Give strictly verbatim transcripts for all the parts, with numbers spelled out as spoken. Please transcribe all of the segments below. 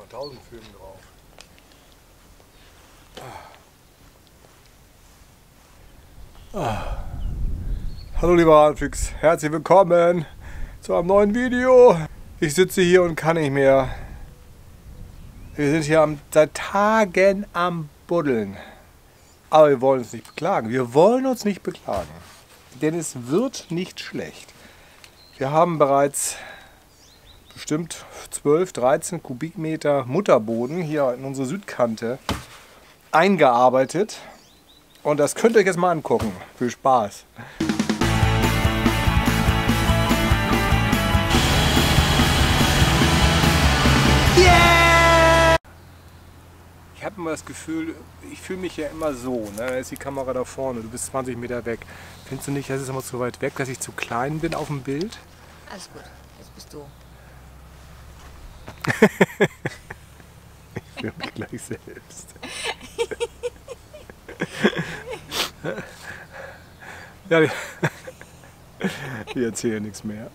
tausend Filme drauf. Ah. Hallo lieber Radfix, herzlich willkommen zu einem neuen Video. Ich sitze hier und kann nicht mehr. Wir sind hier am, seit Tagen am Buddeln. Aber wir wollen uns nicht beklagen. Wir wollen uns nicht beklagen. Denn es wird nicht schlecht. Wir haben bereits bestimmt zwölf, dreizehn Kubikmeter Mutterboden hier in unsere Südkante eingearbeitet. Und das könnt ihr euch jetzt mal angucken. Viel Spaß. Yeah! Ich habe immer das Gefühl, ich fühle mich ja immer so. Ne? Da ist die Kamera da vorne, du bist zwanzig Meter weg. Findest du nicht, das ist immer zu weit weg, dass ich zu klein bin auf dem Bild? Alles gut, jetzt bist du. Ich höre mich gleich selbst. Ja, ich erzähle nichts mehr.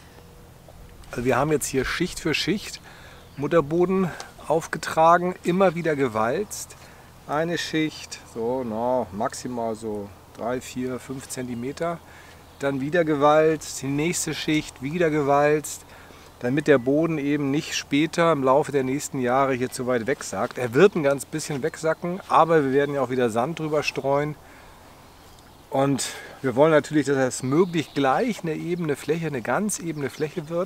Also wir haben jetzt hier Schicht für Schicht Mutterboden aufgetragen, immer wieder gewalzt. Eine Schicht, so no, maximal so drei, vier, fünf Zentimeter. Dann wieder gewalzt, die nächste Schicht wieder gewalzt, damit der Boden eben nicht später im Laufe der nächsten Jahre hier zu weit wegsackt. Er wird ein ganz bisschen wegsacken, aber wir werden ja auch wieder Sand drüber streuen. Und wir wollen natürlich, dass das möglichst gleich eine ebene Fläche, eine ganz ebene Fläche wird.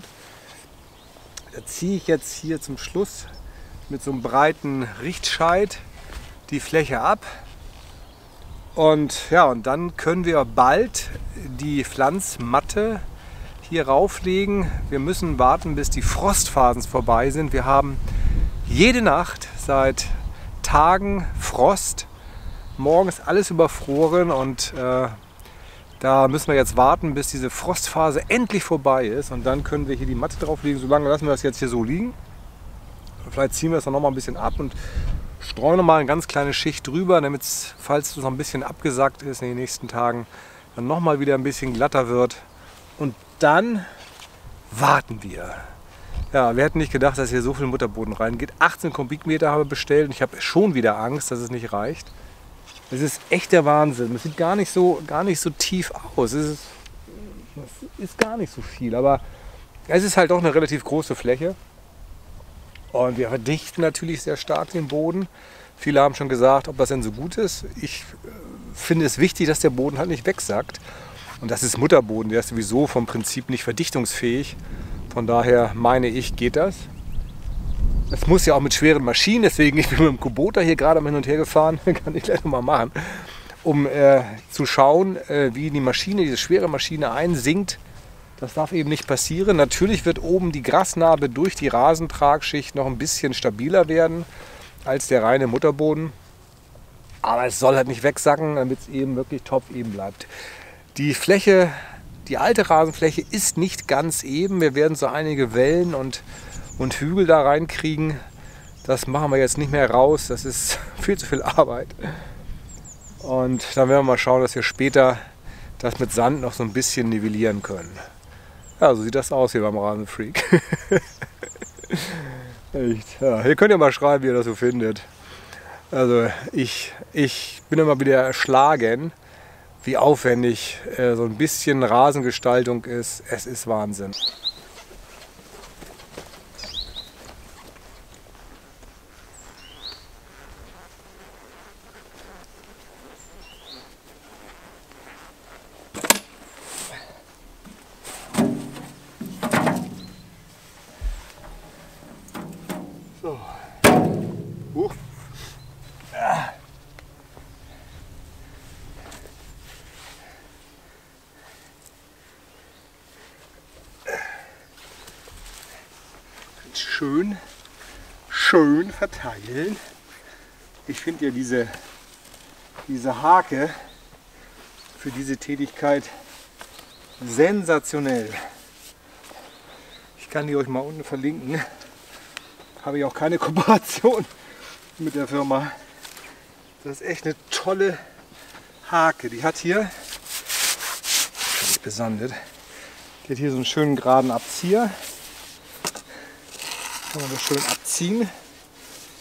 Da ziehe ich jetzt hier zum Schluss mit so einem breiten Richtscheit die Fläche ab. Und, ja, und dann können wir bald die Pflanzmatte hier rauflegen. Wir müssen warten, bis die Frostphasen vorbei sind. Wir haben jede Nacht seit Tagen Frost. Morgens alles überfroren und äh, da müssen wir jetzt warten, bis diese Frostphase endlich vorbei ist. Und dann können wir hier die Matte drauflegen. Solange lassen wir das jetzt hier so liegen. Vielleicht ziehen wir es dann noch mal ein bisschen ab und streuen noch mal eine ganz kleine Schicht drüber, damit es, falls es noch ein bisschen abgesackt ist in den nächsten Tagen, dann noch mal wieder ein bisschen glatter wird. Und dann warten wir. Ja, wir hätten nicht gedacht, dass hier so viel Mutterboden reingeht. achtzehn Kubikmeter habe ich bestellt und ich habe schon wieder Angst, dass es nicht reicht. Es ist echt der Wahnsinn. Es sieht gar nicht so, gar nicht so tief aus. Es ist, es ist gar nicht so viel, aber es ist halt doch eine relativ große Fläche. Und wir verdichten natürlich sehr stark den Boden. Viele haben schon gesagt, ob das denn so gut ist. Ich finde es wichtig, dass der Boden halt nicht wegsackt. Und das ist Mutterboden, der ist sowieso vom Prinzip nicht verdichtungsfähig. Von daher meine ich, geht das. Das muss ja auch mit schweren Maschinen, deswegen ich bin mit dem Kubota hier gerade mal hin und her gefahren, kann ich gleich nochmal machen, um äh, zu schauen, äh, wie die Maschine, diese schwere Maschine einsinkt. Das darf eben nicht passieren. Natürlich wird oben die Grasnarbe durch die Rasentragschicht noch ein bisschen stabiler werden als der reine Mutterboden. Aber es soll halt nicht wegsacken, damit es eben wirklich top eben bleibt. Die Fläche, die alte Rasenfläche ist nicht ganz eben. Wir werden so einige Wellen und und Hügel da reinkriegen. Das machen wir jetzt nicht mehr raus, das ist viel zu viel Arbeit. Und dann werden wir mal schauen, dass wir später das mit Sand noch so ein bisschen nivellieren können. Ja, so sieht das aus hier beim Rasenfreak. Echt. Ja, hier könnt ihr mal schreiben, wie ihr das so findet. Also ich, ich bin immer wieder erschlagen, wie aufwendig äh, so ein bisschen Rasengestaltung ist. Es ist Wahnsinn. So. Uh. Ah. Schön, schön verteilen. Ich finde ja diese, diese Hake für diese Tätigkeit sensationell. Ich kann die euch mal unten verlinken. Habe ich auch keine Kooperation mit der Firma. Das ist echt eine tolle Hake. Die hat hier, schon nicht besandet, die hat hier so einen schönen geraden Abzieher. Kann man das schön abziehen.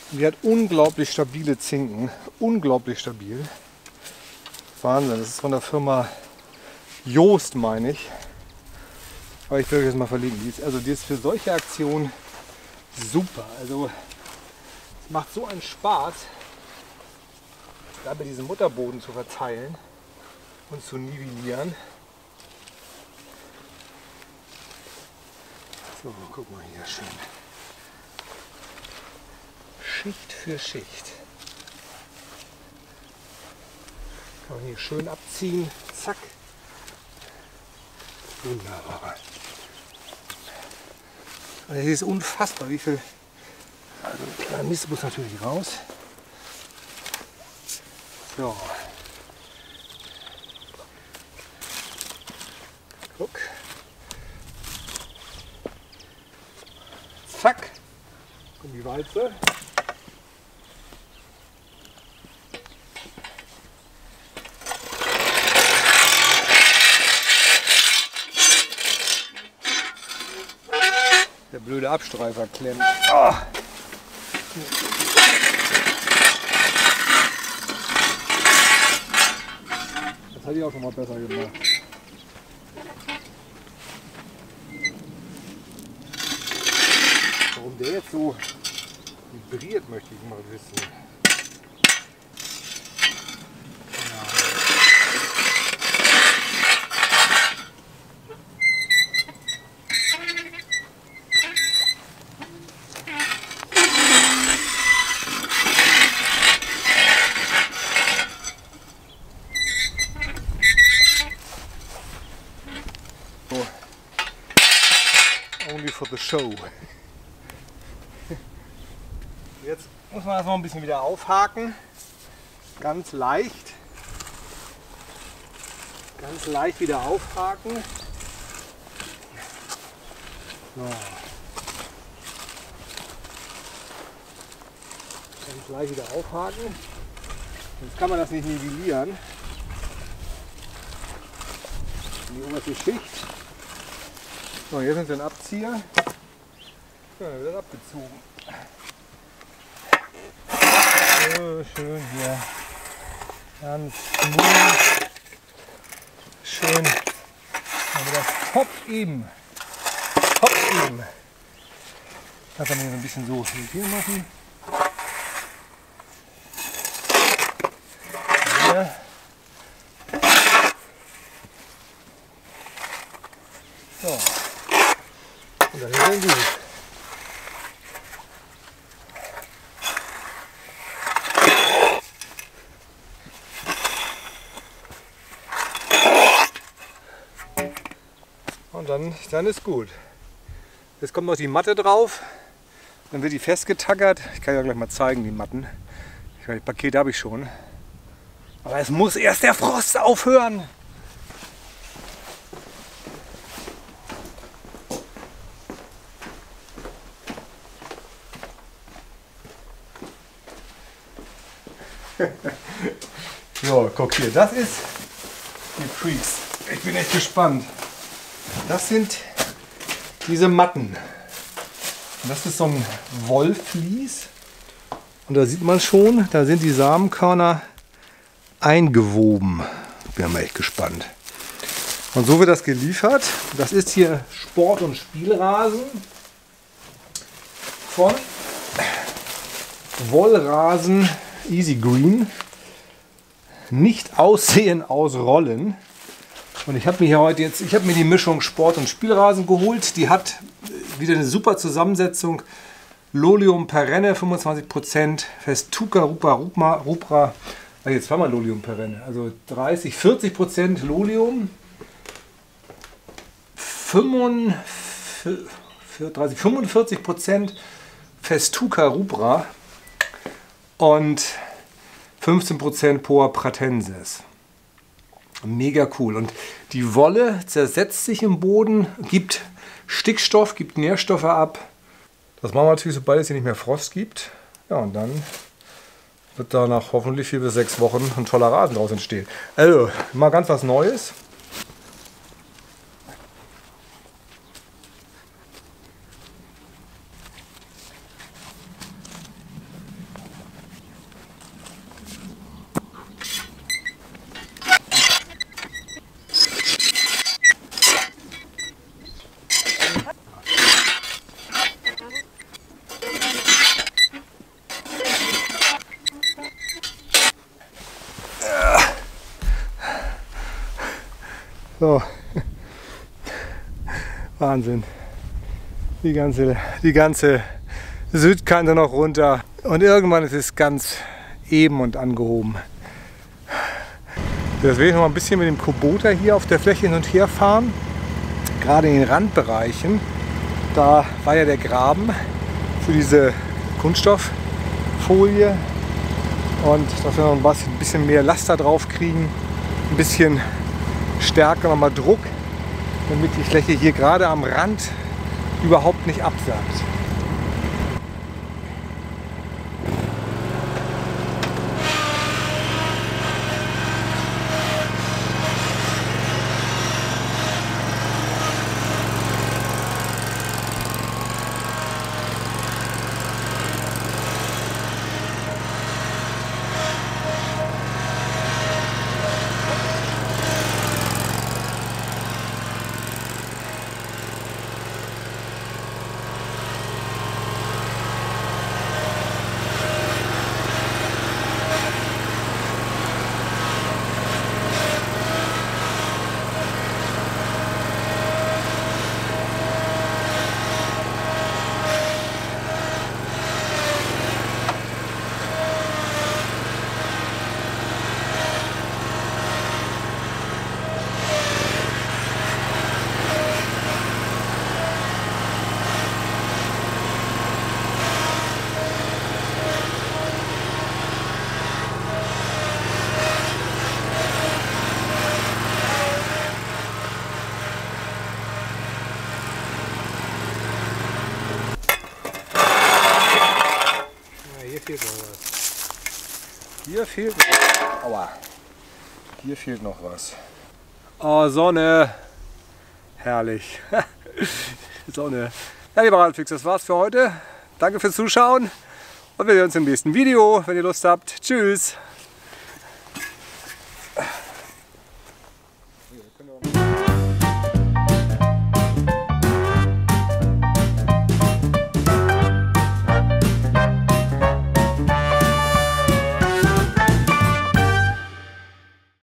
Die hat unglaublich stabile Zinken. Unglaublich stabil. Wahnsinn. Das ist von der Firma Joost, meine ich. Aber ich will euch das mal verlinken. Die ist, also die ist für solche Aktionen super. Also es macht so einen Spaß, dabei diesen Mutterboden zu verteilen und zu nivellieren. So, guck mal hier schön. Schicht für Schicht. Kann man hier schön abziehen. Zack. Wunderbar. Also es ist unfassbar, wie viel. Also ein kleiner Mist muss natürlich raus. So. Guck. Zack. Und die Walze. Der blöde Abstreifer klemmt. Oh. Das hatte ich auch schon mal besser gemacht. Warum der jetzt so vibriert, möchte ich mal wissen. Only for the show. Jetzt muss man das noch ein bisschen wieder aufhaken. Ganz leicht. Ganz leicht wieder aufhaken. So. Ganz leicht wieder aufhaken. Jetzt kann man das nicht nivellieren. In die oberste Schicht. So, hier sind wir ein Abzieher. Ja, dann wird abgezogen. So, schön hier. Ganz smooth. Schön. Aber das top eben. Top eben. Das kann man hier so ein bisschen so hier machen. Hier. So. Und dann ist er gut. Und dann, dann ist gut. Jetzt kommt noch die Matte drauf. Dann wird die festgetackert. Ich kann ja gleich mal zeigen, die Matten. Das Paket habe ich schon. Aber es muss erst der Frost aufhören. So, guck hier, das ist die Freaks. Ich bin echt gespannt. Das sind diese Matten. Und das ist so ein Wollvlies. Und da sieht man schon, da sind die Samenkörner eingewoben. Bin mal echt gespannt. Und so wird das geliefert. Das ist hier Sport- und Spielrasen von Wollrasen Easy Green. Nicht aussehen, ausrollen. Und ich habe mir hier heute jetzt, ich habe mir die Mischung Sport- und Spielrasen geholt. Die hat wieder eine super Zusammensetzung. Lolium perenne fünfundzwanzig Prozent, Festuca rupra rupra, rupra ah, jetzt zweimal Lolium perenne, also dreißig, vierzig Prozent Lolium, fünfundvierzig, fünfundvierzig Prozent Festuca rupra und fünfzehn Prozent Poa pratensis. Mega cool. Und die Wolle zersetzt sich im Boden, gibt Stickstoff, gibt Nährstoffe ab. Das machen wir natürlich, sobald es hier nicht mehr Frost gibt. Ja, und dann wird da nach hoffentlich vier bis sechs Wochen ein toller Rasen draus entstehen. Also, mal ganz was Neues. So. Wahnsinn. Die ganze, die ganze Südkante noch runter. Und irgendwann ist es ganz eben und angehoben. Jetzt will ich noch mal ein bisschen mit dem Kubota hier auf der Fläche hin und her fahren. Gerade in den Randbereichen. Da war ja der Graben für diese Kunststofffolie. Und dass wir noch ein bisschen mehr Last da drauf kriegen. Ein bisschen stärker nochmal Druck, damit die Fläche hier gerade am Rand überhaupt nicht absackt. Hier fehlt noch was. Hier fehlt noch, aua. Hier fehlt noch was. Oh, Sonne. Herrlich. Sonne. Ja, lieber Radfix, das war's für heute. Danke fürs Zuschauen. Und wir sehen uns im nächsten Video, wenn ihr Lust habt. Tschüss.